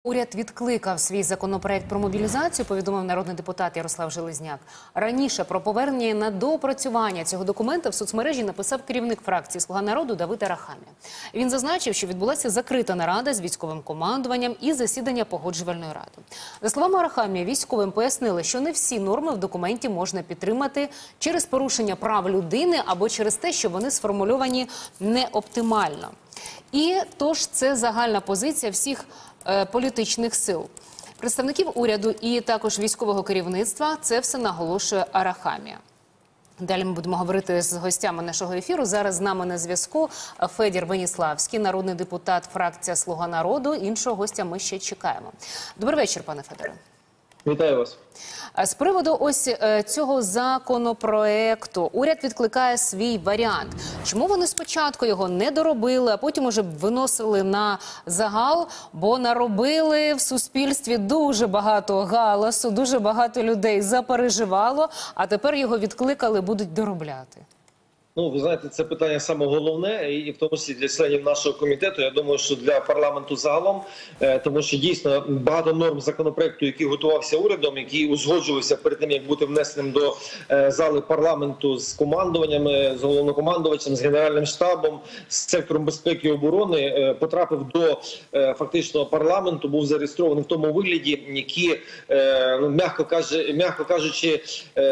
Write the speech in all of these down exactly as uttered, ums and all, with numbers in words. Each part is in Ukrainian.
Уряд відкликав свій законопроект про мобілізацію, повідомив народний депутат Ярослав Железняк. Раніше про повернення на доопрацювання цього документа в соцмережі написав керівник фракції «Слуга народу» Давид Арахамія. Він зазначив, що відбулася закрита нарада з військовим командуванням і засідання погоджувальної ради. За словами Арахамія, військовим пояснили, що не всі норми в документі можна підтримати через порушення прав людини або через те, що вони сформульовані неоптимально. І тож це загальна позиція всіх політичних сил. Представників уряду і також військового керівництва це все наголошує Арахамія. Далі ми будемо говорити з гостями нашого ефіру. Зараз з нами на зв'язку Федір Веніславський, народний депутат, фракція «Слуга народу». Іншого гостя ми ще чекаємо. Добрий вечір, пане Федоре. Вітаю вас. З приводу ось цього законопроекту уряд відкликає свій варіант. Чому вони спочатку його не доробили, а потім уже виносили на загал, бо наробили в суспільстві дуже багато галасу, дуже багато людей запереживало, а тепер його відкликали, будуть доробляти? Ну, ви знаєте, це питання саме головне, і в тому числі для членів нашого комітету, я думаю, що для парламенту загалом, тому що дійсно багато норм законопроекту, який готувався урядом, який узгоджувався перед тим, як бути внесеним до зали парламенту з командуваннями, з головнокомандувачем, з Генеральним штабом, з сектором безпеки і оборони, потрапив до фактично парламенту, був зареєстрований в тому вигляді, який, м'яко кажучи, м'яко кажучи,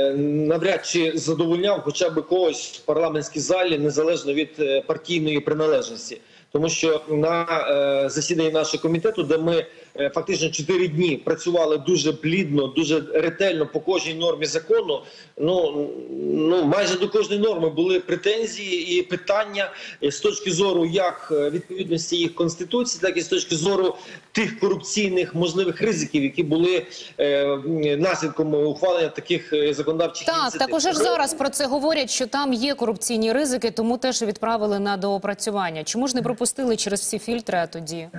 навряд чи задовольняв хоча б когось в парламенті, парламентській залі, незалежно від партійної приналежності. Тому що на е, засіданні нашого комітету, де ми е, фактично чотири дні працювали дуже плідно, дуже ретельно по кожній нормі закону, ну, ну майже до кожної норми були претензії і питання з точки зору як відповідності їх Конституції, так і з точки зору тих корупційних можливих ризиків, які були е, наслідком ухвалення таких законодавчих так, ініціатив. Так, також зараз про це говорять, що там є корупційні ризики, тому теж відправили на доопрацювання. Чому ж не пропустили через всі фільтри, а тоді?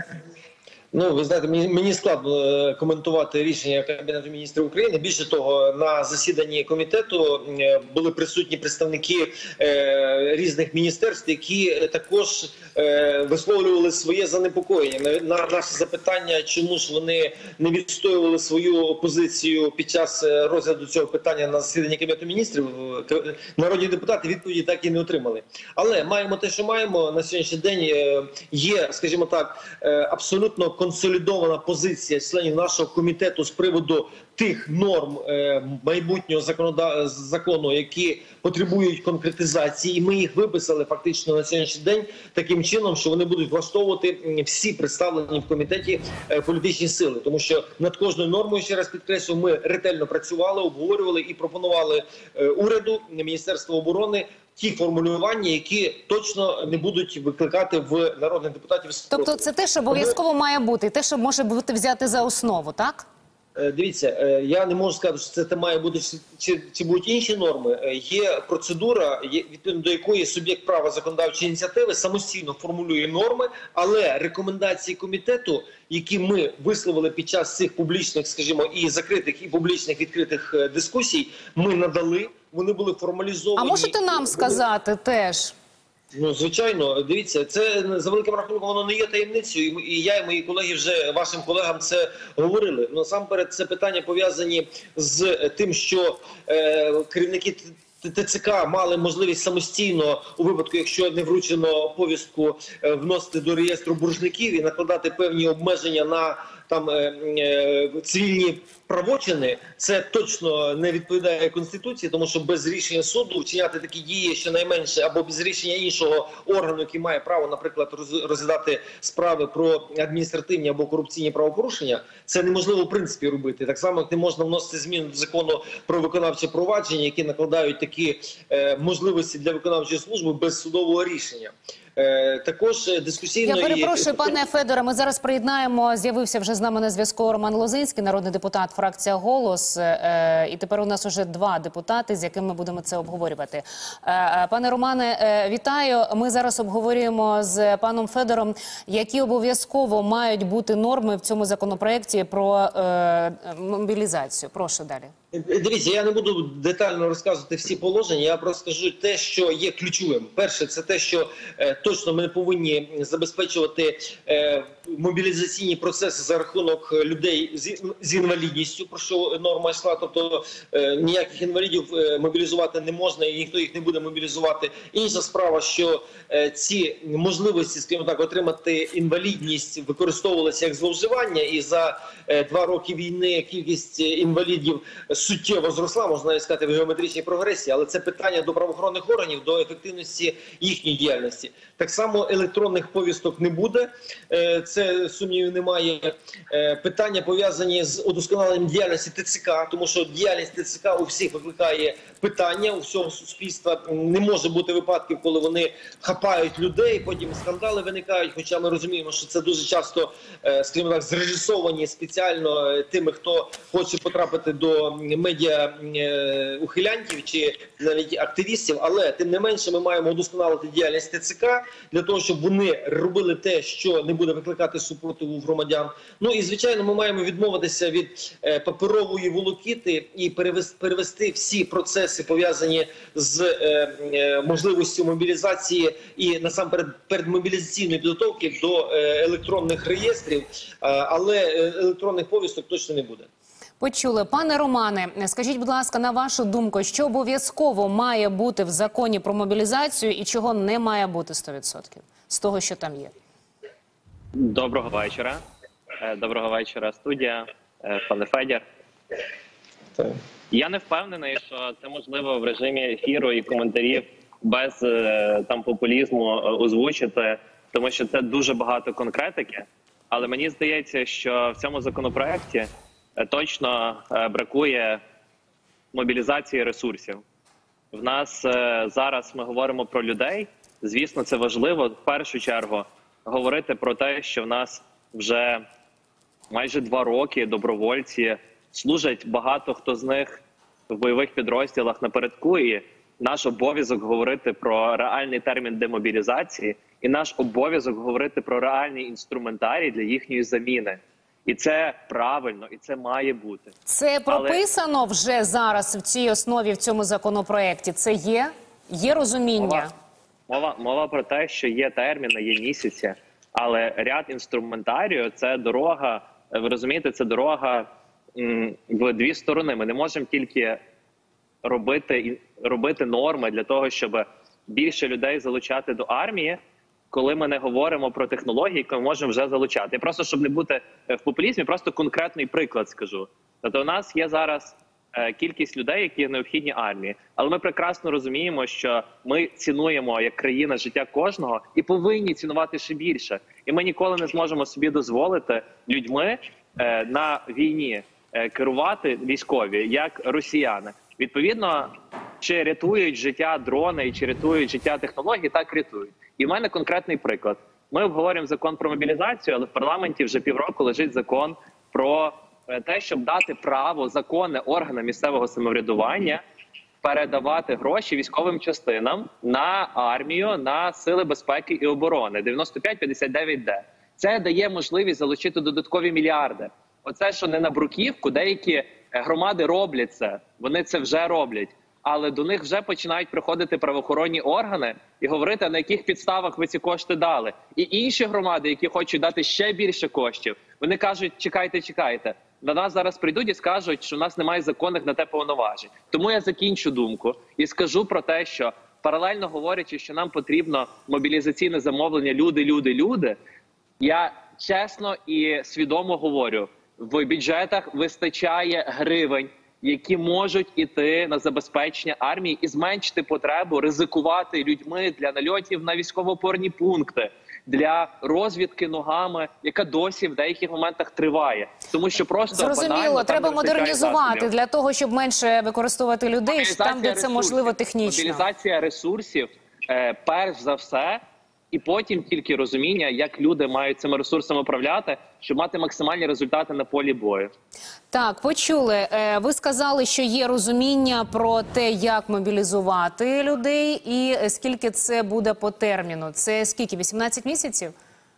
Ну, ви знаєте, мені, мені складно коментувати рішення Кабінету міністрів України. Більше того, на засіданні комітету були присутні представники е, різних міністерств, які також е, висловлювали своє занепокоєння. На, на наше запитання, чому ж вони не відстоювали свою позицію під час розгляду цього питання на засіданні Кабінету міністрів, народні депутати відповіді так і не отримали. Але маємо те, що маємо. На сьогоднішній день є, скажімо так, абсолютно консолідована позиція членів нашого комітету з приводу тих норм е, майбутнього законода... закону, які потребують конкретизації, і ми їх виписали фактично на сьогоднішній день таким чином, що вони будуть влаштовувати всі представлені в комітеті е, політичні сили. Тому що над кожною нормою, ще раз підкреслю, ми ретельно працювали, обговорювали і пропонували е, уряду, Міністерству оборони ті формулювання, які точно не будуть викликати в народних депутатів спротиву. Тобто це те, що обов'язково має бути, те, що може бути взяти за основу, так? Дивіться, я не можу сказати, що це має бути, чи, чи будуть інші норми. Є процедура, відповідно до якої суб'єкт права законодавчої ініціативи самостійно формулює норми, але рекомендації комітету, які ми висловили під час цих публічних, скажімо, і закритих, і публічних відкритих дискусій, ми надали, вони були формалізовані. А можете нам сказати теж? Ну, звичайно, дивіться, це за великим рахунком воно не є таємницею, і я, і мої колеги вже вашим колегам це говорили. Насамперед, це питання пов'язані з тим, що е, керівники ТЦК мали можливість самостійно, у випадку, якщо не вручено повістку, е, вносити до реєстру боржників і накладати певні обмеження на там е, е, цивільні правочини. Це точно не відповідає Конституції, тому що без рішення суду вчиняти такі дії щонайменше, або без рішення іншого органу, який має право, наприклад, розглядати справи про адміністративні або корупційні правопорушення, це неможливо в принципі робити. Так само, як не можна вносити зміни до закону про виконавче провадження, які накладають такі е, можливості для виконавчої служби без судового рішення. Е, також дискусійно... Я перепрошую, пане Федоре, ми зараз приєднаємо, з'явився вже з нами на зв'язку Роман Лозинський, народний депутат, фракція «Голос». Е, і тепер у нас уже два депутати, з якими ми будемо це обговорювати. Е, пане Романе, е, вітаю. Ми зараз обговорюємо з паном Федором, які обов'язково мають бути норми в цьому законопроекті про е, мобілізацію. Прошу далі. Дивіться, я не буду детально розказувати всі положення, я просто скажу те, що є ключовим. Перше, це те, що е, точно ми не повинні забезпечувати е, мобілізаційні процеси за рахунок людей з, з інвалідністю, про що норма йшла. Тобто е, ніяких інвалідів е, мобілізувати не можна і ніхто їх не буде мобілізувати. Інша справа, що е, ці можливості, скажімо так, отримати інвалідність використовувалися як зловживання, і за е, два роки війни кількість інвалідів суттєво зросла, можна навіть сказати, в геометричній прогресії, але це питання до правоохоронних органів, до ефективності їхньої діяльності. Так само електронних повісток не буде, е, це сумнівів немає. Е, питання пов'язані з удосконаленням діяльності ТЦК, тому що діяльність ТЦК у всіх викликає питання, у всього суспільства. Не може бути випадків, коли вони хапають людей, потім скандали виникають, хоча ми розуміємо, що це дуже часто, скажімо так, зрежисовані спеціально тими, хто хоче потрапити до медіа ухилянтів чи навіть активістів, але тим не менше ми маємо удосконалити діяльність ТЦК для того, щоб вони робили те, що не буде викликати супротиву в громадян. Ну і, звичайно, ми маємо відмовитися від паперової волокіти і перевести, перевести всі процеси, пов'язані з е, е, можливістю мобілізації і насамперед передмобілізаційної підготовки до е, електронних реєстрів, е, але електронних повісток точно не буде. Почули. Пане Романе, скажіть, будь ласка, на вашу думку, що обов'язково має бути в законі про мобілізацію і чого не має бути сто відсотків з того, що там є? Доброго вечора. Доброго вечора, студія, пане Федір. Так. Я не впевнений, що це можливо в режимі ефіру і коментарів без там популізму озвучити, тому що це дуже багато конкретики. Але мені здається, що в цьому законопроекті точно бракує мобілізації ресурсів. В нас зараз ми говоримо про людей. Звісно, це важливо в першу чергу говорити про те, що в нас вже майже два роки добровольці служать, багато хто з них в бойових підрозділах напередку, і наш обов'язок говорити про реальний термін демобілізації, і наш обов'язок говорити про реальний інструментарій для їхньої заміни. І це правильно, і це має бути. Це прописано Але... вже зараз в цій основі, в цьому законопроекті? Це є? Є розуміння? Мова, мова, мова про те, що є терміни, є місяці, але ряд інструментарію – це дорога, ви розумієте, це дорога м, в дві сторони. Ми не можемо тільки робити, робити норми для того, щоб більше людей залучати до армії, коли ми не говоримо про технології, які ми можемо вже залучати. Я просто, щоб не бути в популізмі, просто конкретний приклад скажу. Тобто у нас є зараз е, кількість людей, які необхідні армії. Але ми прекрасно розуміємо, що ми цінуємо як країна життя кожного і повинні цінувати ще більше. І ми ніколи не зможемо собі дозволити людьми е, на війні е, керувати військові, як росіяни. Відповідно, чи рятують життя дрони, чи рятують життя технології, так рятують. І в мене конкретний приклад. Ми обговорюємо закон про мобілізацію, але в парламенті вже півроку лежить закон про те, щоб дати право законне органам місцевого самоврядування передавати гроші військовим частинам на армію, на сили безпеки і оборони. дев'яносто п'ять п'ятдесят дев'ять де. Це дає можливість залучити додаткові мільярди. Оце, що не на бруківку, деякі громади роблять це, вони це вже роблять. Але до них вже починають приходити правоохоронні органи і говорити, на яких підставах ви ці кошти дали. І інші громади, які хочуть дати ще більше коштів, вони кажуть, чекайте, чекайте. До нас зараз прийдуть і скажуть, що у нас немає законних на те повноважень. Тому я закінчу думку і скажу про те, що паралельно говорячи, що нам потрібно мобілізаційне замовлення люди, люди, люди, я чесно і свідомо говорю, в бюджетах вистачає гривень, які можуть іти на забезпечення армії і зменшити потребу ризикувати людьми для нальотів на військово-опорні пункти, для розвідки ногами, яка досі в деяких моментах триває. Тому що просто Зрозуміло, банально, треба модернізувати засобів. Для того, щоб менше використовувати людей там, де це ресурсів. можливо технічно. Мобілізація ресурсів, е, перш за все, і потім тільки розуміння, як люди мають цими ресурсами управляти, щоб мати максимальні результати на полі бою. Так, почули. Ви сказали, що є розуміння про те, як мобілізувати людей і скільки це буде по терміну. Це скільки? вісімнадцять місяців?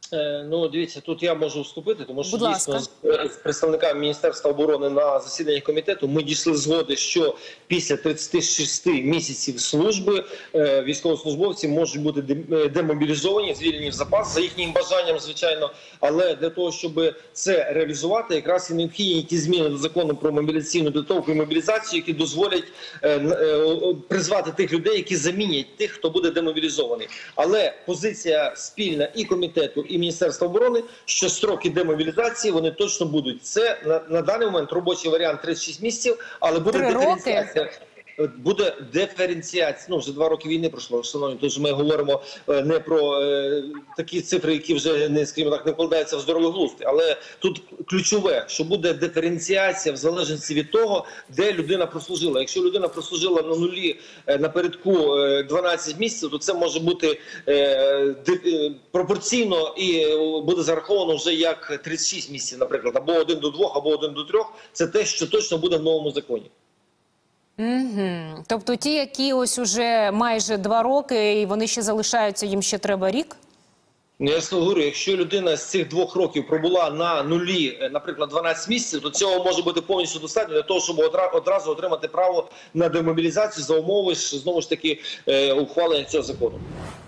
Е, Ну, дивіться, тут я можу вступити, тому що Будь дійсно ласка. з, з представниками Міністерства оборони на засіданні комітету ми дійшли згоди, що після тридцяти шести місяців служби е, військовослужбовці можуть бути де- демобілізовані, звільнені в запас за їхнім бажанням, звичайно. Але для того, щоб це реалізувати, якраз і необхідні ті зміни до закону про мобілізаційну підготовку і мобілізацію, які дозволять е, е, призвати тих людей, які замінять тих, хто буде демобілізований. Але позиція спільна і комітету, і Міністерства оборони, що строки демобілізації вони точно будуть. Це на, на даний момент робочий варіант тридцять шість місяців, але буде Три диференціація. Буде диференціація. Ну, вже два роки війни пройшло, шановні, тож ми говоримо е, не про е, такі цифри, які вже, не, скажімо так, не вкладаються в здоровий глузд. Але тут ключове, що буде диференціація в залежності від того, де людина прослужила. Якщо людина прослужила на нулі е, напередку е, дванадцять місяців, то це може бути е, ди, е, пропорційно і е, буде зараховано вже як тридцять шість місяців, наприклад, або один до двох, або один до трьох. Це те, що точно буде в новому законі. Угу. Тобто ті, які ось уже майже два роки, і вони ще залишаються, їм ще треба рік? Ну, я говорю, якщо людина з цих двох років пробула на нулі, наприклад, дванадцять місяців, то цього може бути повністю достатньо для того, щоб одразу отримати право на демобілізацію за умови, знову ж таки, ухвалення цього закону.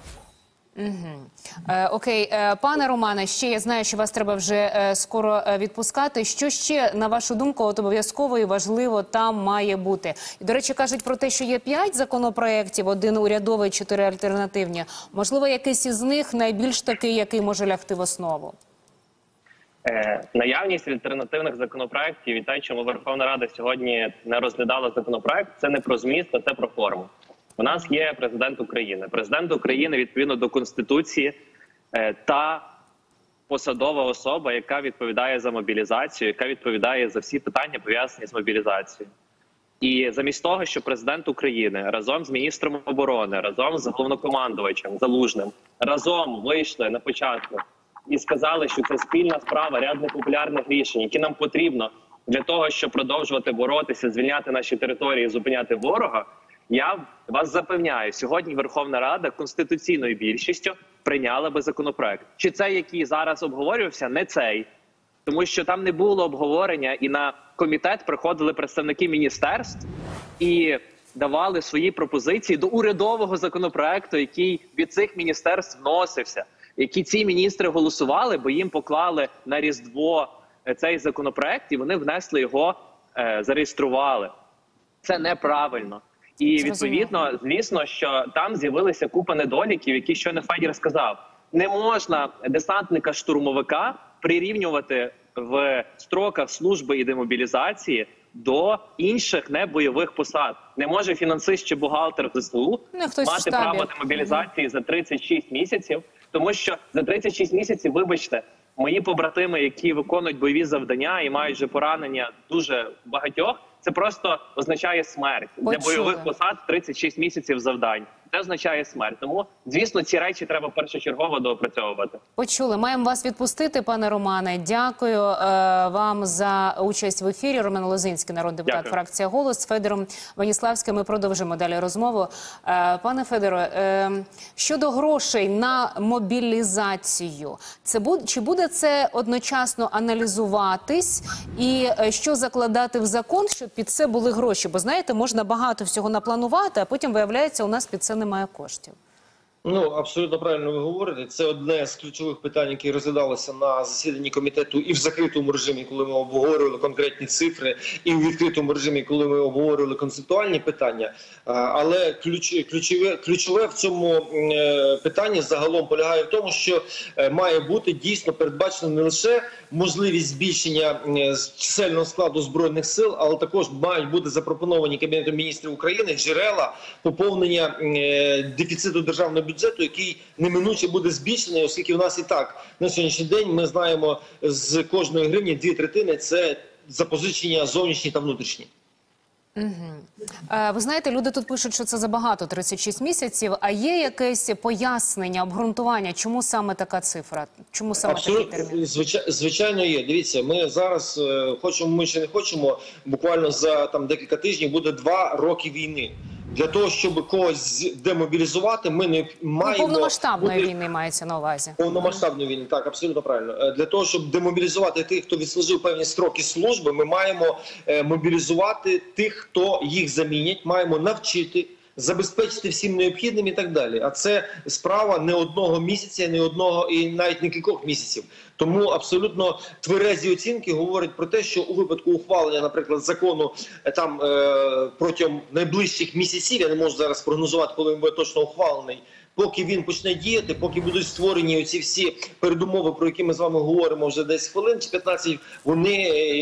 Угу. Е, окей, е, пане Романе, ще я знаю, що вас треба вже е, скоро е, відпускати. Що ще, на вашу думку, от обов'язково і важливо там має бути? І, до речі, кажуть про те, що є п'ять законопроєктів, один урядовий, чотири альтернативні. Можливо, якийсь із них найбільш такий, який може лягти в основу? Е, наявність альтернативних законопроєктів і те, чому Верховна Рада сьогодні не розглядала законопроєкт, це не про зміст, а це про форму. У нас є президент України. Президент України, відповідно до Конституції, е, та посадова особа, яка відповідає за мобілізацію, яка відповідає за всі питання, пов'язані з мобілізацією. І замість того, що президент України разом з міністром оборони, разом з головнокомандувачем Залужним, разом вийшли на початку і сказали, що це спільна справа ряд непопулярних рішень, які нам потрібно для того, щоб продовжувати боротися, звільняти наші території, зупиняти ворога, я вас запевняю, сьогодні Верховна Рада конституційною більшістю прийняла би законопроект. Чи цей, який зараз обговорювався, не цей. Тому що там не було обговорення, і на комітет приходили представники міністерств і давали свої пропозиції до урядового законопроекту, який від цих міністерств вносився, які ці міністри голосували, бо їм поклали на Різдво цей законопроект, і вони внесли його, е, зареєстрували. Це неправильно. І відповідно, звісно, що там з'явилися купа недоліків, які щойно Федір сказав. Не можна десантника-штурмовика прирівнювати в строках служби і демобілізації до інших небойових посад. Не може фінансист чи бухгалтер в ЗСУ мати право демобілізації угу. за тридцять шість місяців, тому що за тридцять шість місяців, вибачте, мої побратими, які виконують бойові завдання і мають вже поранення дуже багатьох, це просто означає смерть. Почули. Для бойових посад тридцять шість місяців завдань. Це означає смерть. Тому, звісно, ці речі треба першочергово доопрацьовувати. Почули. Маємо вас відпустити, пане Романе. Дякую е, вам за участь в ефірі. Роман Лозинський, народний депутат, Дякую. Фракція «Голос». З Федором Веніславським ми продовжимо далі розмову. Е, пане Федоре, е, щодо грошей на мобілізацію, це буде, чи буде це одночасно аналізуватись і е, що закладати в закон, щоб під це були гроші? Бо, знаєте, можна багато всього напланувати, а потім, виявляється, у нас під це немає коштів. Ну, абсолютно правильно ви говорите. Це одне з ключових питань, які розглядалися на засіданні комітету і в закритому режимі, коли ми обговорювали конкретні цифри, і в відкритому режимі, коли ми обговорювали концептуальні питання. Але ключ, ключове, ключове в цьому питанні загалом полягає в тому, що має бути дійсно передбачено не лише можливість збільшення чисельного складу Збройних сил, але також мають бути запропоновані Кабінетом міністрів України джерела поповнення дефіциту державного бюджету, який неминуче буде збільшений, оскільки в нас і так на сьогоднішній день ми знаємо, з кожної гривні дві третини – це запозичення зовнішні та внутрішні. Угу. Е, ви знаєте, люди тут пишуть, що це забагато тридцять шість місяців, а є якесь пояснення, обґрунтування, чому саме така цифра, чому саме Абсолютно, такий термін? Звичайно, звичайно є. Дивіться, ми зараз, хочемо ми чи не хочемо, буквально за там декілька тижнів буде два роки війни. Для того, щоб когось демобілізувати, ми не Ну, маємо... повномасштабної бути- війни мається на увазі. Повномасштабної війни, так, абсолютно правильно. Для того, щоб демобілізувати тих, хто відслужив певні строки служби, ми маємо е, мобілізувати тих, хто їх замінять, маємо навчити, забезпечити всім необхідним і так далі. А це справа не одного місяця, не одного і навіть не кількох місяців. Тому абсолютно тверезі оцінки говорять про те, що у випадку ухвалення, наприклад, закону е, там е, протягом найближчих місяців, я не можу зараз прогнозувати, коли він буде точно ухвалений, поки він почне діяти, поки будуть створені оці всі передумови, про які ми з вами говоримо вже десь хвилин чи п'ятнадцять, вони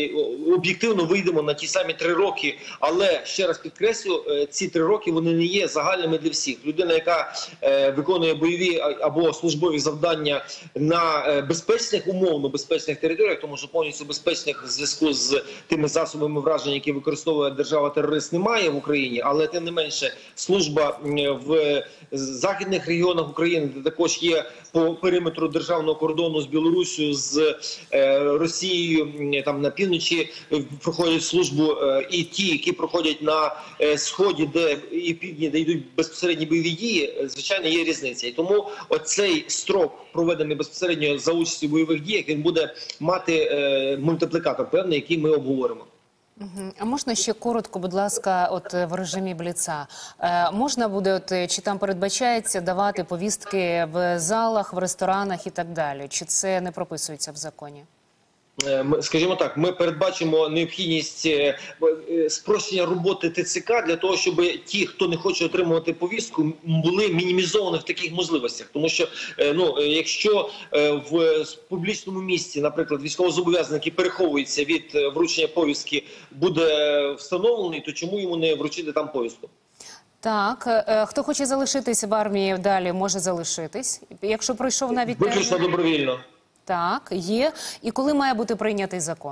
е, об'єктивно вийдемо на ті самі три роки. Але, ще раз підкреслю, е, ці три роки вони не є загальними для всіх. Людина, яка е, виконує бойові або службові завдання на е, безпечних, умовно безпечних територіях, тому що повністю безпечних в зв'язку з тими засобами враження, які використовує держава-терорист, немає в Україні, але тим не менше служба е, в західних регіонах України, де також є по периметру державного кордону з Білоруссю, з е, Росією, м, там на півночі е, проходять службу, е, і ті, які проходять на е, сході, де і півдні, де йдуть безпосередні бойові дії, е, звичайно, є різниця. І тому оцей строк, проведений безпосередньо за участі в бойових діях, він буде мати е, мультиплікатор певний, який ми обговоримо. Мгм. А можна ще коротко, будь ласка, от е, в режимі Бліца. Е, можна буде, от, е, чи там передбачається давати повістки в залах, в ресторанах і так далі? Чи це не прописується в законі? Е, ми- Скажімо так, ми передбачимо необхідність е, е, спрощення роботи ТЦК для того, щоб ті, хто не хоче отримувати повістку, м, були мінімізовані в таких можливостях. Тому що, е, ну, е, якщо е, в с- публічному місці, наприклад, військовозобов'язаний, який переховується від е, вручення повістки, буде встановлений, то чому йому не вручити там повістку? Так, е, е, хто хоче залишитись в армії далі, може залишитись. Якщо пройшов навіть Виключно термін. добровільно. Так, є. І коли має бути прийнятий закон?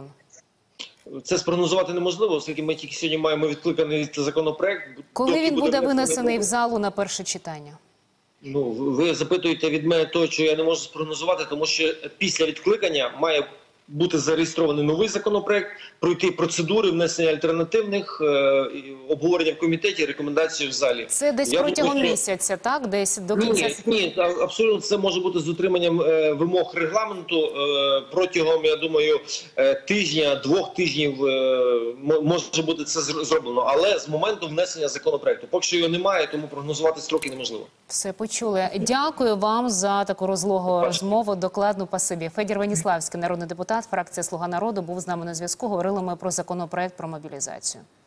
Це спрогнозувати неможливо, оскільки ми тільки сьогодні маємо відкликаний законопроект. Коли Доки він буде внесений- винесений в залу на перше читання? Ну, ви запитуєте від мене того, що я не можу спрогнозувати, тому що після відкликання має бути зареєстрований новий законопроект, пройти процедури внесення альтернативних, е, і обговорення в комітеті, рекомендації в залі. Це десь Я протягом думаю, що- місяця, так? Десь до Ні, кінця. ні, ні, а- абсолютно це може бути з дотриманням е, вимог регламенту е, протягом, я думаю, е, тижня, двох тижнів е, м- може бути це зр- зроблено, але з моменту внесення законопроекту. Поки що його немає, тому прогнозувати строки неможливо. Все почули. Дякую вам за таку розлогу розмову. Докладну пасибі. Федір Веніславський, народний депутат, фракція «Слуга народу», був з нами на зв'язку. Говорили ми про законопроект про мобілізацію.